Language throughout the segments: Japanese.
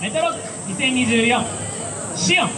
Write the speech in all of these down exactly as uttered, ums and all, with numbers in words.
メトロにせんにじゅうよんシオン。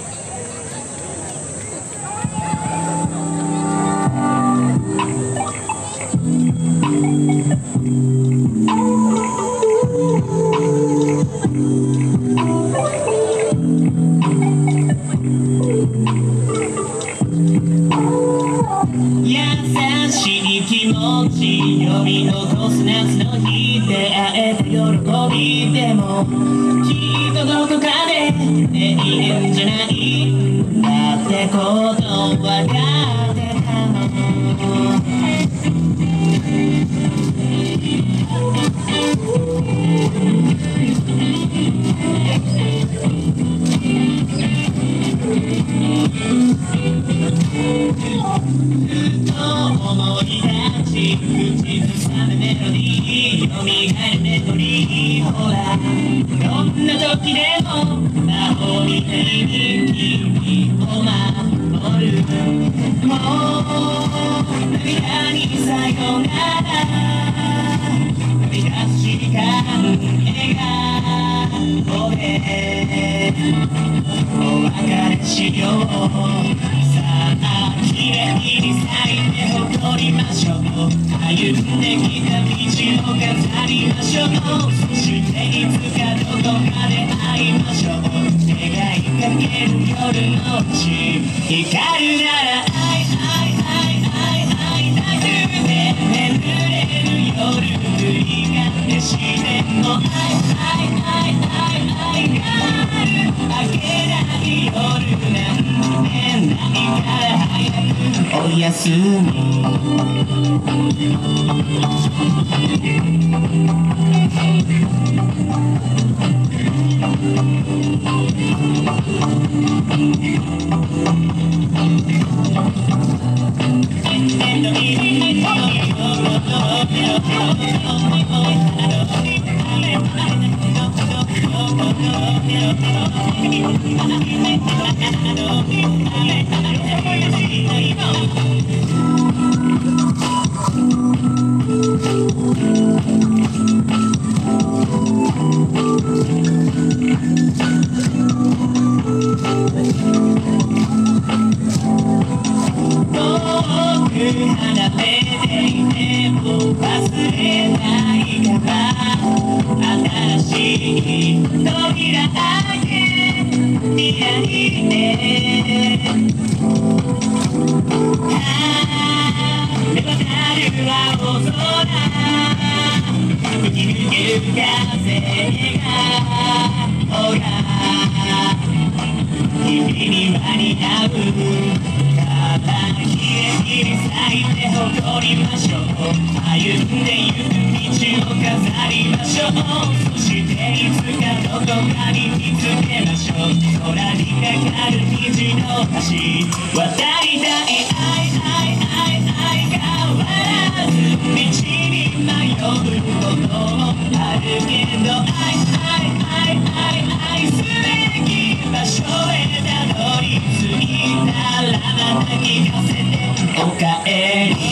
優しい気持ち呼び残す夏の日で会えた喜びでもきっとどこかで永遠じゃないんだってこと分かってたの。思い出し口ずさむメロディー蘇るメモリーほらどんな時でも魔法みたいに君を守る。もう涙にさよなら涙しか笑顔でお別れしよう。さあきれいに咲いて誇りましょう。歩んできた道を飾りましょう。そしていつかどこかで会いましょう。願いかける夜のうち光るなら愛愛愛愛愛なくて眠れる夜繰り返しても愛愛愛愛愛がある明けない夜なんてないから早くおやすみ。離れていても忘れないから新しい扉開け開いて目渡る青空吹き抜ける風がほら君には似合う。きれいに咲いて誇りましょう。歩んでゆく道を飾りましょう。そしていつかどこかに見つけましょう。空にかかる虹の橋渡りたい愛愛愛愛変わらず道に迷うこともあるけど愛愛愛愛愛すべき場所へたどり着いたらまた聞かせておかえり。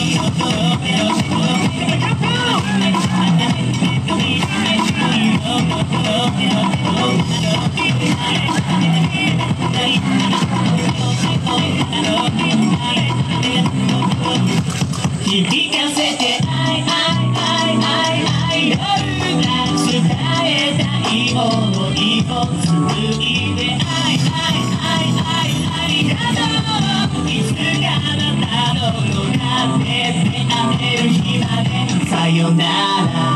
響かせて愛愛愛愛愛夜が伝えたい想いを紡いで愛愛愛愛ありがとう。いつかあなたののだって出会える日までさよなら。